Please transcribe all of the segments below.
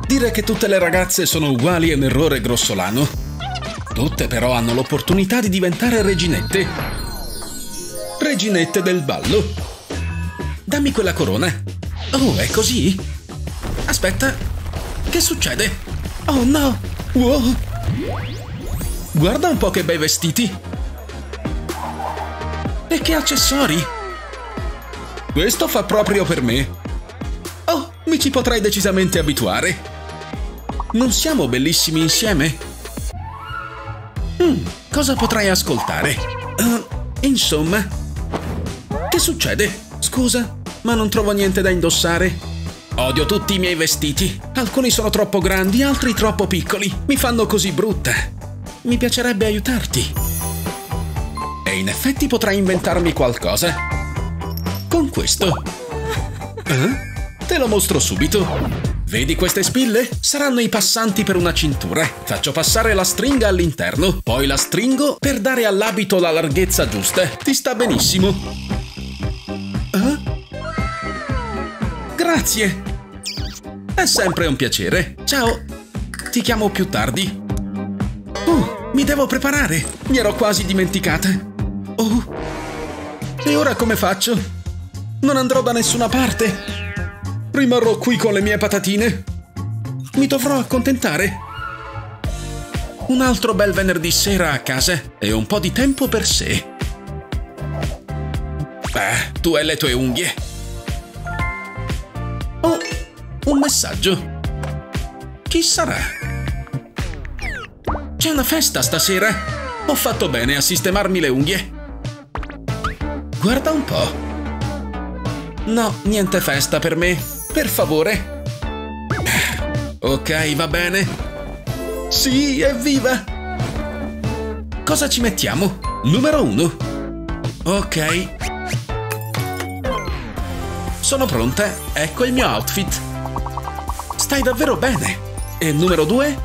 Dire che tutte le ragazze sono uguali è un errore grossolano. Tutte però hanno l'opportunità di diventare reginette. Reginette del ballo. Dammi quella corona. Oh, è così? Aspetta. Che succede? Oh no! Wow! Guarda un po' che bei vestiti. E che accessori! Questo fa proprio per me. Oh, mi ci potrei decisamente abituare. Non siamo bellissimi insieme? Cosa potrei ascoltare? Insomma. Che succede? Scusa, ma non trovo niente da indossare. Odio tutti i miei vestiti. Alcuni sono troppo grandi, altri troppo piccoli. Mi fanno così brutta. Mi piacerebbe aiutarti. E in effetti potrei inventarmi qualcosa. Con questo. Te lo mostro subito. Vedi queste spille? Saranno i passanti per una cintura. Faccio passare la stringa all'interno, poi la stringo per dare all'abito la larghezza giusta. Ti sta benissimo. Grazie. È sempre un piacere. Ciao. Ti chiamo più tardi. Mi devo preparare. Mi ero quasi dimenticata. E ora come faccio? Non andrò da nessuna parte. Rimarrò qui con le mie patatine. Mi dovrò accontentare. Un altro bel venerdì sera a casa e un po' di tempo per sé. Tu e le tue unghie. Oh, un messaggio. Chi sarà? C'è una festa stasera. Ho fatto bene a sistemarmi le unghie. Guarda un po'. No, niente festa per me. Per favore. Ok, va bene. Sì, evviva! Cosa ci mettiamo? Numero 1. Ok. Sono pronta. Ecco il mio outfit. Stai davvero bene. E numero 2?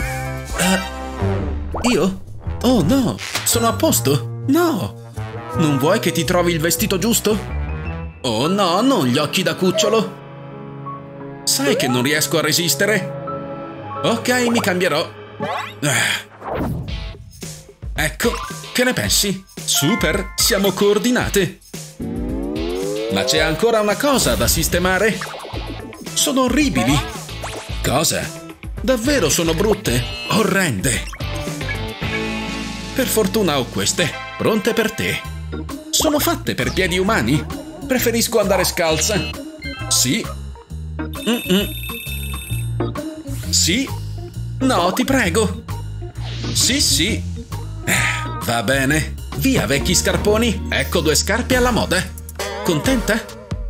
Io? Oh no, sono a posto. No. Non vuoi che ti trovi il vestito giusto? Oh no, non gli occhi da cucciolo. Sai che non riesco a resistere? Ok, mi cambierò. Ecco, che ne pensi? Super, siamo coordinate. Ma c'è ancora una cosa da sistemare. Sono orribili. Cosa? Davvero sono brutte? Orrende. Per fortuna ho queste, pronte per te. Sono fatte per piedi umani? Preferisco andare scalza. Sì. Sì? No, ti prego. Sì, sì. Va bene. Via, vecchi scarponi. Ecco 2 scarpe alla moda. Contenta?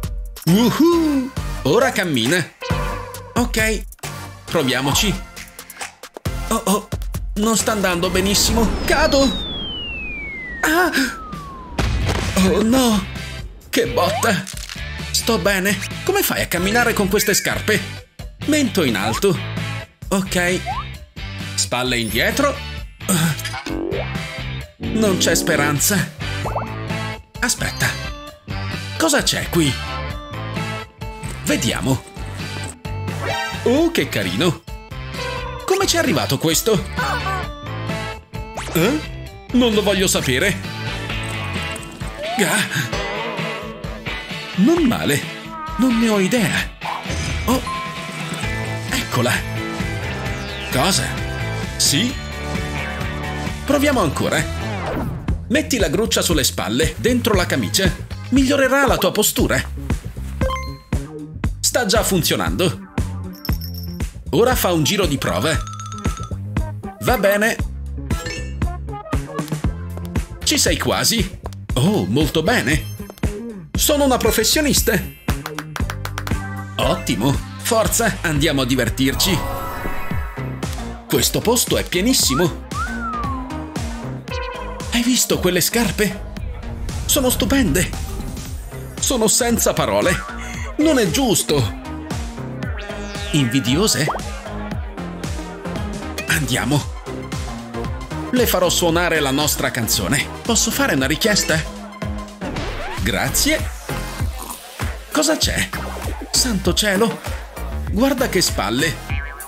Ora cammina. Ok. Proviamoci. Oh, non sta andando benissimo. Cado. Oh no. Che botta. Sto bene. Come fai a camminare con queste scarpe? Mento in alto. Ok. Spalle indietro. Non c'è speranza. Aspetta. Cosa c'è qui? Vediamo. Oh, che carino. Come ci è arrivato questo? Non lo voglio sapere. Non male. Non ne ho idea. Oh. Eccola. Cosa? Sì? Proviamo ancora. Metti la gruccia sulle spalle, dentro la camicia. Migliorerà la tua postura. Sta già funzionando. Ora fa un giro di prova. Va bene. Ci sei quasi. Oh, molto bene. Sono una professionista. Ottimo. Forza, andiamo a divertirci. Questo posto è pienissimo. Hai visto quelle scarpe? Sono stupende. Sono senza parole. Non è giusto. Invidiose? Andiamo. Le farò suonare la nostra canzone. Posso fare una richiesta? Grazie. Cosa c'è? Santo cielo. Guarda che spalle.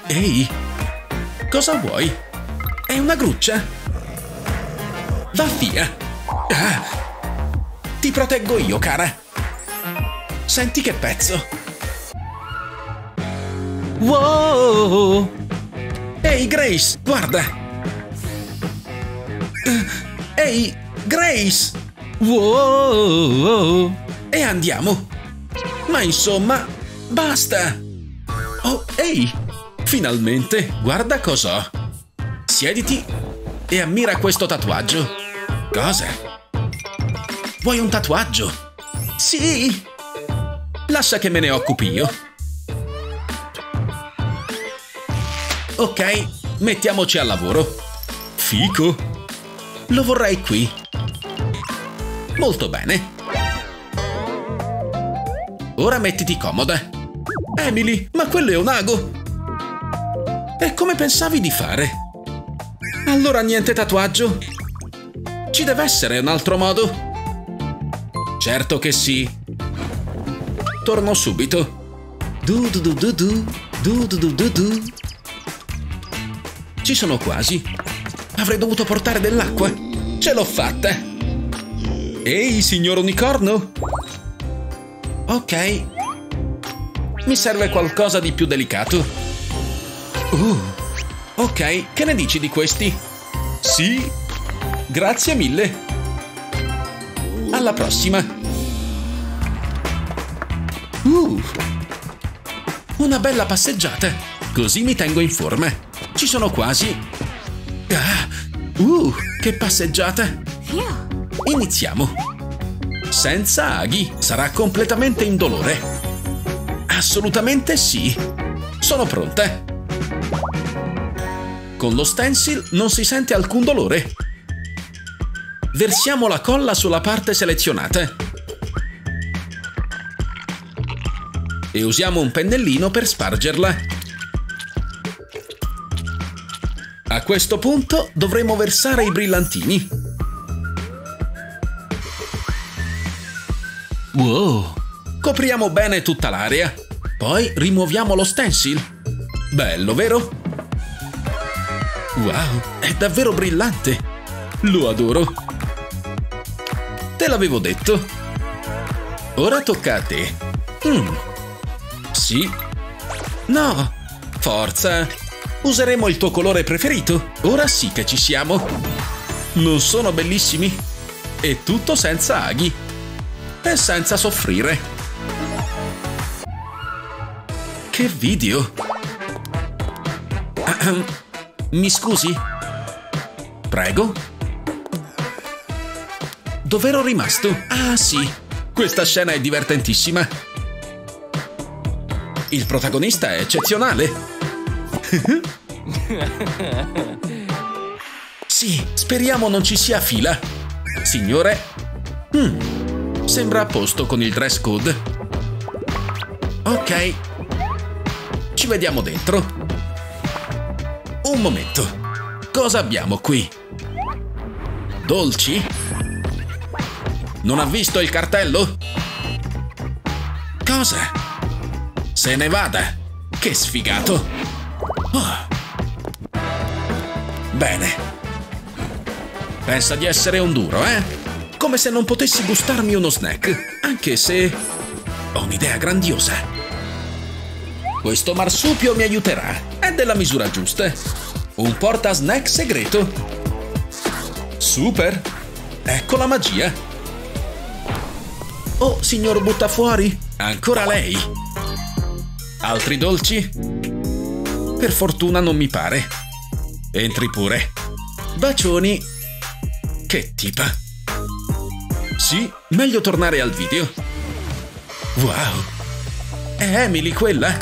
Ehi, cosa vuoi? È una gruccia? Va via! Ah, ti proteggo io, cara! Senti che pezzo! Wow! Ehi, Grace, guarda! Ehi, Grace! Wow! E andiamo! Ma insomma, basta! Oh, ehi! Finalmente, guarda cos'ho! Siediti e ammira questo tatuaggio! Cosa? Vuoi un tatuaggio? Sì! Lascia che me ne occupi io. Ok, mettiamoci al lavoro. Fico! Lo vorrei qui. Molto bene. Ora mettiti comoda. Emily, ma quello è un ago! E come pensavi di fare? Allora niente tatuaggio? Ci deve essere un altro modo? Certo che sì. Torno subito. Ci sono quasi. Avrei dovuto portare dell'acqua. Ce l'ho fatta. Ehi, signor unicorno? Ok. Mi serve qualcosa di più delicato. Ok, che ne dici di questi? Sì. Grazie mille. Alla prossima. Una bella passeggiata. Così mi tengo in forma. Ci sono quasi. Che passeggiata. Iniziamo. Senza aghi. Sarà completamente indolore. Assolutamente sì. Sono pronta. Con lo stencil non si sente alcun dolore. Versiamo la colla sulla parte selezionata. E usiamo un pennellino per spargerla. A questo punto dovremo versare i brillantini. Wow! Copriamo bene tutta l'area. Poi rimuoviamo lo stencil. Bello, vero? Wow, è davvero brillante. Lo adoro. Te l'avevo detto. Ora tocca a te. Sì. No. Forza. Useremo il tuo colore preferito. Ora sì che ci siamo. Non sono bellissimi? E tutto senza aghi. E senza soffrire. Che video. Mi scusi? Prego? Dov'ero rimasto? Ah, sì. Questa scena è divertentissima. Il protagonista è eccezionale. Sì, speriamo non ci sia fila. Signore? Sembra a posto con il dress code. Ok. Ci vediamo dentro. Un momento. Cosa abbiamo qui? Dolci? Non ha visto il cartello? Cosa? Se ne vada. Che sfigato. Bene. Pensa di essere un duro, eh? Come se non potessi gustarmi uno snack. Anche se... ho un'idea grandiosa. Questo marsupio mi aiuterà. È della misura giusta. Un porta snack segreto. Super. Ecco la magia. Oh, signor Buttafuori. Ancora lei. Altri dolci? Per fortuna non mi pare. Entri pure. Bacioni. Che tipa. Sì, meglio tornare al video. Wow. È Emily quella?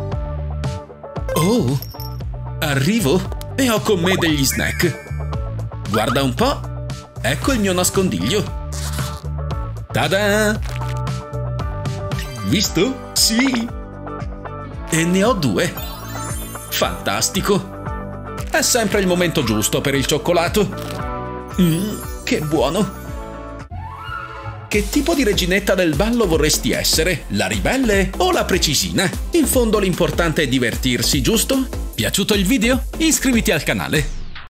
Oh. Arrivo e ho con me degli snack. Guarda un po'. Ecco il mio nascondiglio. Tada! Visto? Sì. E ne ho 2. Fantastico. È sempre il momento giusto per il cioccolato. Che buono. Che tipo di reginetta del ballo vorresti essere? La ribelle o la precisina? In fondo l'importante è divertirsi, giusto? Piaciuto il video? Iscriviti al canale.